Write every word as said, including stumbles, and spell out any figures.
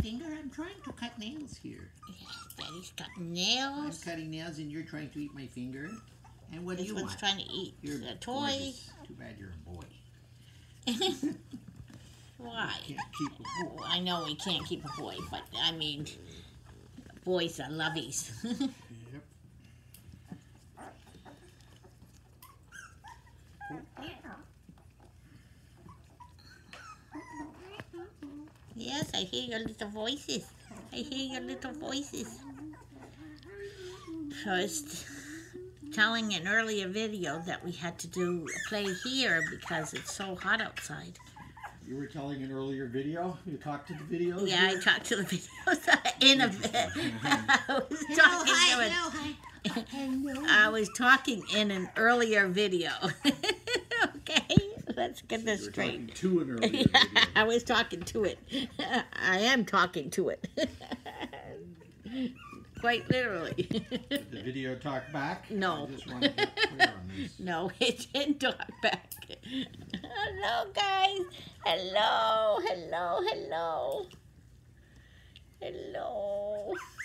finger? I'm trying to cut nails here. Yes, Daddy's cutting nails. I'm cutting nails and you're trying to eat my finger. And what do This you one's want? trying to eat You're the toy. gorgeous. Too bad you're a boy. Why? You can't keep a boy. I know we can't keep a boy, but I mean, boys are lovies. Yep. Yes, I hear your little voices. I hear your little voices. So I was telling an earlier video that we had to do play here because it's so hot outside. You were telling an earlier video? You talked to the videos? Yeah, I talked to the videos in a bit. I was talking to it. Hello. I was talking in an earlier video. Okay, let's get this You were straight. talking to an earlier Yeah, video. I was talking to it. I am talking to it. Quite literally. Did the video talk back? No. I just want to get clear on this. No, it didn't talk back. Hello, guys. Hello, hello, hello. Hello.